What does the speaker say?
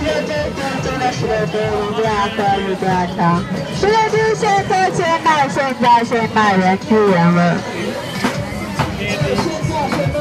真的是对我们俩可以多强。现在就现在先买人资源了。